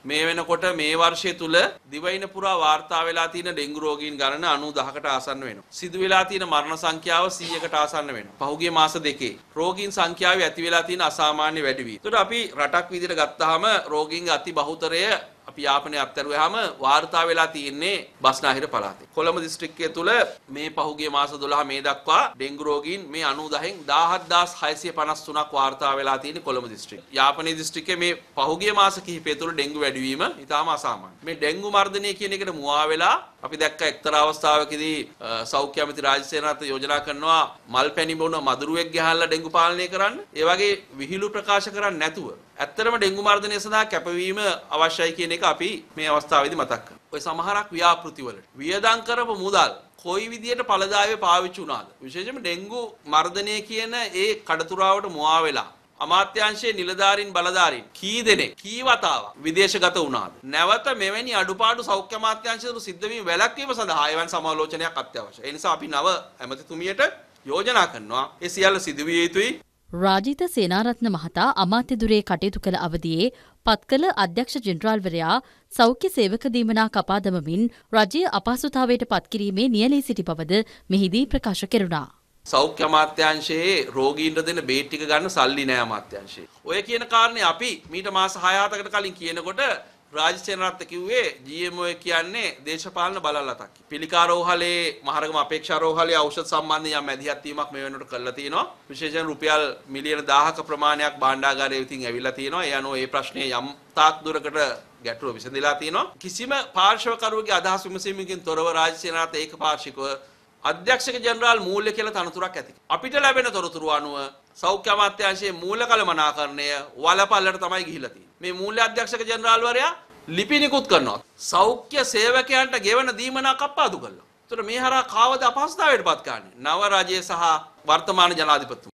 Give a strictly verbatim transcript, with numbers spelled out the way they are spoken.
මේ වෙනකොට මේ වර්ෂය තුල දිවයින පුරා වාර්තා වෙලා තියෙන ඩෙන්ගු රෝගීන් ගණන අනූදහකට ආසන්න වෙනවා. සිදු වෙලා තියෙන මරණ සංඛ්‍යාව සීයකට ආසන්න වෙනවා. පහුගිය මාස දෙකේ රෝගීන් සංඛ්‍යාවේ ඇති වෙලා තියෙන අසාමාන්‍ය වැඩි වීම. ඒකට අපි රටක් විදිහට ගත්තාම රෝගීන්ගේ අති බහුතරය අපි යාපනයේ අත්හැරුවාම වාර්තා වෙලා තියෙන්නේ බස්නාහිර පළාතේ. කොළඹ දිස්ත්‍රික්කය තුල මේ පහුගිය මාස දොළහ මේ දක්වා ඩෙන්ගු රෝගීන් මේ අනූදහෙන් දාහදාස් හයසිය පනස් තුනක් වාර්තා වෙලා තියෙන්නේ කොළඹ දිස්ත්‍රික්කය. යාපනයේ දිස්ත්‍රික්කයේ මේ පහුගිය මාස කිහිපය තුල ඩෙන්ගු වැඩිවීම ඉතාම අසාමාන්‍යයි. මේ ඩෙන්ගු මර්ධනය කියන එකට මුවා වෙලා අපි දැක්ක එක්තරා අවස්ථාවකදී සෞඛ්‍ය අමාත්‍ය රාජසේනාරත්න යෝජනා කරනවා මල් පැණි බොන මදුරුවෙක් ගහලා ඩෙන්ගු පාලනය කරන්න. ඒ වගේ විහිළු ප්‍රකාශ කරන්නේ නැතුව ඇත්තටම ඩෙන්ගු මර්ධනය සඳහා කැපවීම අවශ්‍යයි කියන එක අපි මේ අවස්ථාවේදී මතක් කරනවා. ඔය සමහරක් ව්‍යාපෘතිවලට වියදම් කරපු මුදල් කොයි විදියට ඵලදායීව පාවිච්චි වුණාද? විශේෂයෙන්ම ඩෙන්ගු මර්ධනය කියන ඒ කඩතුරාවට මුවා වෙලා අමාත්‍යාංශයේ නිලධාරීන් බලධාරීන් කී දෙනෙක් කී වතාවක් විදේශගත වුණාද? නැවත මෙවැනි අඩුපාඩු සෞඛ්‍ය අමාත්‍යාංශයට සිද්ධ වීම වැළැක්වීම සඳහා එවන් සමාලෝචනයක් අත්‍යවශ්‍යයි. ඒ නිසා අපි නව ඇමතිතුමියට යෝජනා කරනවා ඒ සියල්ල සිදු විය යුතුයි. රාජිත සේනාරත්න මහතා අමාත්‍ය දුරේ කටයුතු කළ අවදියේ පත්කළ අධ්‍යක්ෂ ජෙනරාල්වරයා සෞඛ්‍ය සේවක දීමනා කපා දමමින් රජය අපහසුතාවයට පත්කිරීමේ නියැලී සිටි බවද මෙහිදී ප්‍රකාශ කෙරුණා. සෞඛ්‍ය අමාත්‍යාංශයේ රෝගීන්ට දෙන බේත් ටික ගන්න සල්ලි නෑ අමාත්‍යාංශයේ. ඔය කියන කාරණේ අපි මීට මාස හය හතකට කලින් කියනකොට රාජසේනාරත්න කිව්වේ ජී එම් ඔ කියන්නේ දේශපාලන බලලතක්. පිළිකා රෝහලේ මහරගම අපේක්ෂා රෝහලේ ඖෂධ සම්බන්ධයෙන් යම් මැදිහත් වීමක් මේ වෙනකොට කරලා තියෙනවා. විශේෂයෙන් රුපියල් මිලියන දහයක ප්‍රමාණයක් භාණ්ඩාගාරයේ විසින් ඇවිල්ලා තියෙනවා. ඒ අනුව මේ ප්‍රශ්නේ යම් තාක් දුරකට ගැටලුව විසඳලා තියෙනවා. කිසිම පාර්ශවකරුවෙකුගේ අදහස් විමසීමකින් තොරව රාජසේනාරත්න ඒකපාර්ශ්විකව අධ්‍යක්ෂක ජෙනරාල් මූල්‍ය කියලා තනතුරක් ඇති. අපිට ලැබෙන තොරතුරු අනුව සෞඛ්‍ය අමාත්‍යාංශයේ මූල්‍ය කළමනාකරණය වලපල්ලට තමයි ගිහිලා තියෙන්නේ. මේ මූල්‍ය අධ්‍යක්ෂක ජෙනරාල්වරයා ලිපිනිකුත් කරනවා. සෞඛ්‍ය සේවකයන්ට ගෙවන දීමනා කප්පාදු කළා. ඒතර මේ හරහා කාවද අපහසුතාවයට පත් කරන්නේ? නව රජයේ සහ වර්තමාන ජනාධිපතිතුමා